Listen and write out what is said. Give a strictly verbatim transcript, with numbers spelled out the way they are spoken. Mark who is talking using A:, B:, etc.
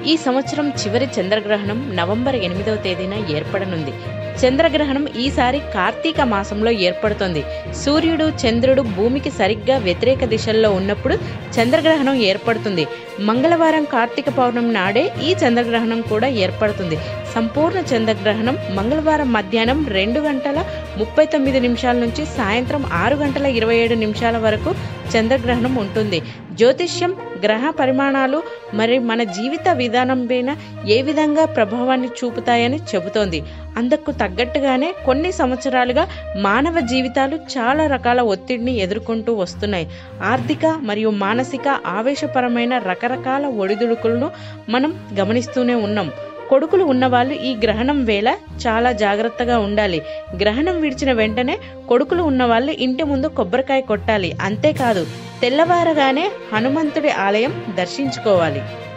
A: ఈ సంవత్సరం చివరి చంద్రగ్రహణం నవంబర్ ఎనిమిదవ తేదీన ఏర్పడనుంది. చంద్రగ్రహణం ఈసారి కార్తీక మాసంలో ఏర్పడుతుంది. సూర్యుడు చంద్రుడు భూమికి సరిగ్గా వ్యతిరేక దిశల్లో ఉన్నప్పుడు చంద్రగ్రహణం ఏర్పడుతుంది. మంగళవారం కార్తీక పౌర్ణమి నాడే ఈ చంద్రగ్రహణం కూడా ఏర్పడుతుంది. సంపూర్ణ చంద్రగ్రహణం మంగళవారం మధ్యాహ్నం రెండు గంటల ముప్పై తొమ్మిది నిమిషాల నుంచి సాయంత్రం ఆరు గంటల ఇరవై ఏడు నిమిషాల వరకు చంద్రగ్రహణం ఉంటుంది. జ్యోతిష్యం గ్రహ పరిమాణాలు మరి మన జీవిత విధానం పైన ఏ విధంగా ప్రభావాన్ని చూపుతాయని చెబుతోంది. అందుకు తగ్గట్టుగానే కొన్ని సంవత్సరాలుగా మానవ జీవితాలు చాలా రకాల ఒత్తిడిని ఎదుర్కొంటూ వస్తున్నాయి. ఆర్థిక మరియు మానసిక ఆవేశపరమైన రకరకాల ఒడిదుడుకులను మనం గమనిస్తూనే ఉన్నాం. కొడుకులు ఉన్నవాళ్ళు ఈ గ్రహణం వేళ చాలా జాగ్రత్తగా ఉండాలి. గ్రహణం విడిచిన వెంటనే కొడుకులు ఉన్నవాళ్ళు ఇంటి ముందు కొబ్బరికాయ కొట్టాలి. అంతేకాదు తెల్లవారగానే హనుమంతుడి ఆలయం దర్శించుకోవాలి.